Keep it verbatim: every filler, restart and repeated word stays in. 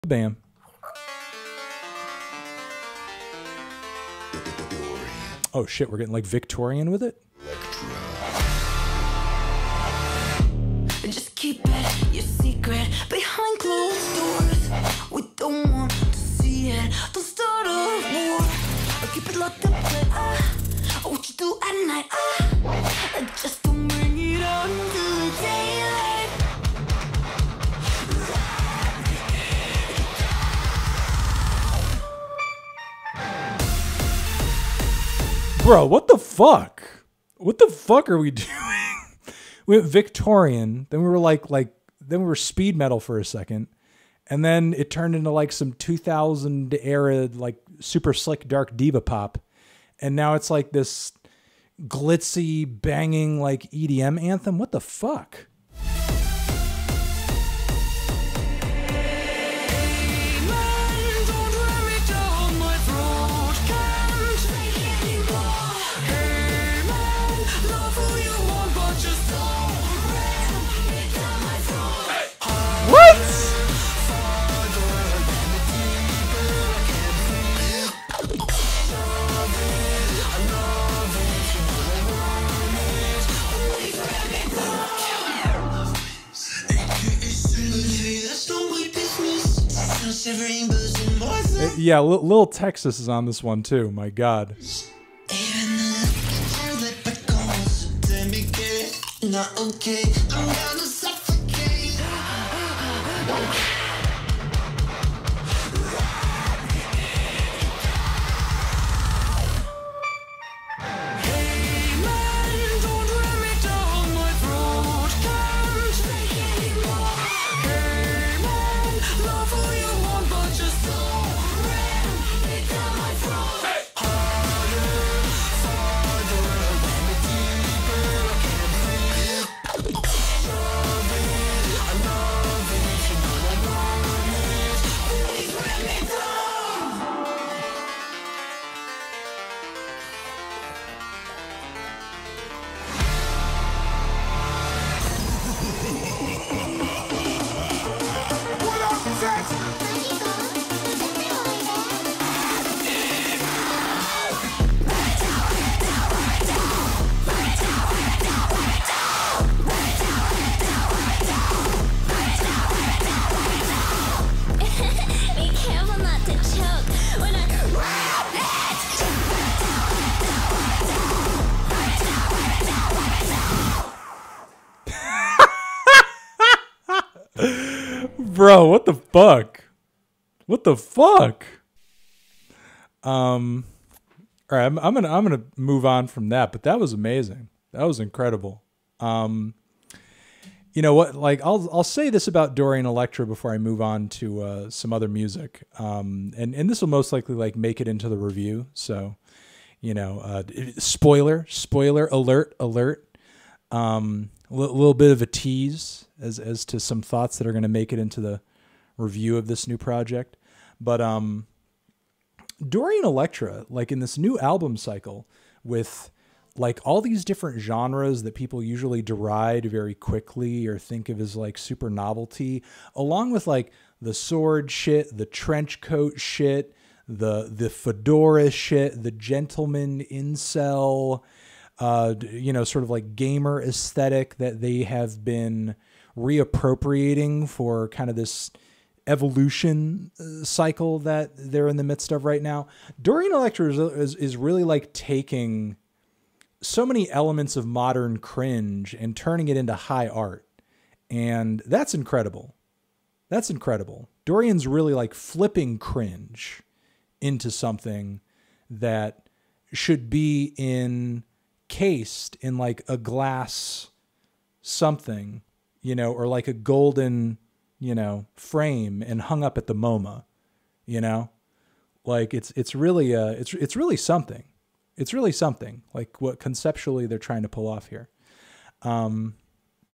Bam. Oh shit, we're getting like Victorian with it? Just keep it your secret behind closed doors. We don't want to see it. Don't start a war. I'll keep it locked up, but I, what you do at night, I, I just don't bring it out into the daylight. Bro, what the fuck? What the fuck are we doing? We went Victorian, then we were like, like, then we were speed metal for a second, and then it turned into like some two thousand era, like super slick dark diva pop, and now it's like this glitzy, banging, like E D M anthem. What the fuck? Yeah, Lil Texas is on this one too. My God. Not okay. I'm gonna suffocate. Hey man, don't ram it down my throat. Can't take anymore. Hey man, love who you want, but just don't ram it down my throat. Hey. Harder, farther, and deeper. I can't breathe. Love it, I love it, you know I want it. Please ram it down. What up, Texas? Be careful not to choke when I Bro, what the fuck? What the fuck? Um, all right, I'm, I'm gonna I'm gonna move on from that, but that was amazing. That was incredible. Um, you know what? Like, I'll I'll say this about Dorian Electra before I move on to uh, some other music. Um, and and this will most likely like make it into the review. So, you know, uh, spoiler spoiler alert alert. Um, a li- little bit of a tease as as to some thoughts that are going to make it into the review of this new project. But um, Dorian Electra, like in this new album cycle with like all these different genres that people usually deride very quickly or think of as like super novelty, along with like the sword shit, the trench coat shit, the the fedora shit, the gentleman incel, uh, you know, sort of like gamer aesthetic that they have been reappropriating for kind of this evolution cycle that they're in the midst of right now. Dorian Electra is, is, is really like taking so many elements of modern cringe and turning it into high art. And that's incredible. That's incredible. Dorian's really like flipping cringe into something that should be encased in like a glass something, you know, or like a golden, you know, frame and hung up at the MoMA, you know, like it's, it's really, uh, it's, it's really something. It's really something like what conceptually they're trying to pull off here. Um,